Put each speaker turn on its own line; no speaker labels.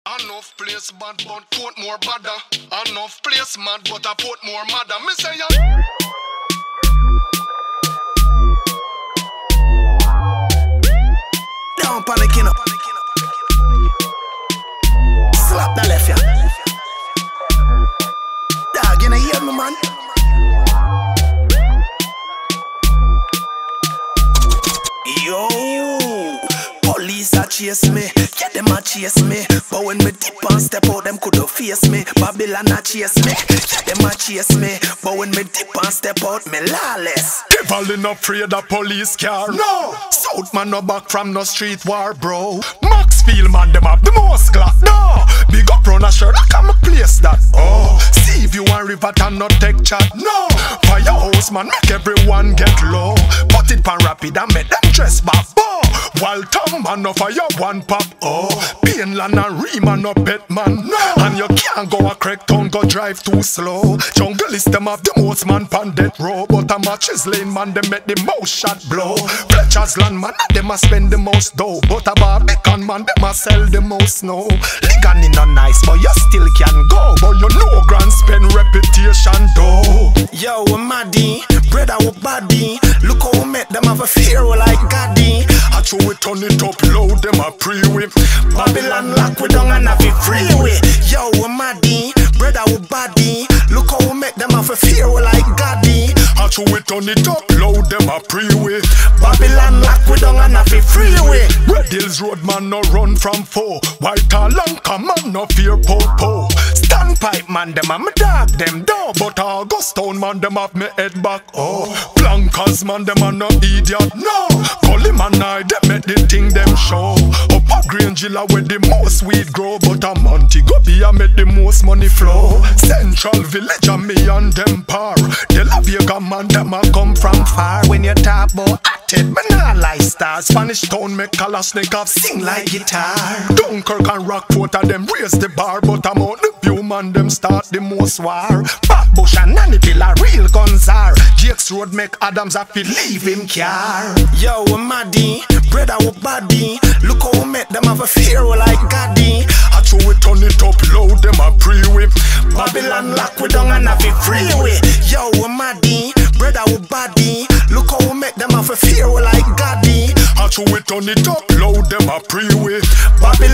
Enough place bad but put more badder. Enough place mad but I put more madder. Me say ya.
Don't panic, you know. Slap that left, ya. Dog, you know, hear me, man. Yo, police a chase me, yeah, them a chase me. But when me dip and step out, them coulda face me. Babylon a chase me, yeah, them a chase me. But when me dip and step out, me lawless.
Devil no afraid of police car. No, South man no back from no street war, bro. Maxfield man them have the most class. No, big up run a shirt, I can place that. Oh, see if you want Riverton not take chat. No, firehouse man make everyone get low. Put it pan rapid and make them dress back. Oh, while Tom man no fire one pop. Oh, Painland and Riemann no pet man. No, and you can't go a crack town, go drive too slow. Jungle is them have the most man pan death row. But a matches lane man them make the most shot blow. Fletcher's land man them a spend the most dough. But a Barbican man them a sell the most snow. Ligan no nice but you still can go. But you know grand spend reputation though.
Yo, we maddy, brother we body. Look how we make them have a fear like Gaddy.
I show we turn it up low, them a pre-whip.
Babylon lock we down and have it freeway. Yo, we maddy, brother we body. Look how we make them have a fear like Gaddy.
I show we turn it up low, them a pre-whip.
Babylon lock we down and have it freeway.
Red Hills Road man no run from foe. White Lanka man no fear po-po. Standpipe man them a me dog them down. But Augustown man them have me head back. Oh, Blancas man them a no idiot. No, Gully man I them make the thing them show. Up a Green Gilla where the most weed grow. But a Montego Bay a make the most money flow. Central Village a me and them par. De La Vega man them a come from far. When you talk about acted, me nah like stars. Spanish town make Kalashnikov sing like guitar. Dunkirk and Rockport a them raise the bar. But I'm out the view man them start the most war. Backbush and Nannyville a real guns are. Jakes Road make Adams have to leave him car.
Yo, we maddy, brother we body. Look how we make them have a fear like Gaddy.
I show we turn it up low, them a pre-whip.
Babylon lock we down and have it freeway. Yo, we maddy, brother we body. Look how we make them have a fear like Gaddy.
I show we turn it up low, them a pre-whip.
Babylon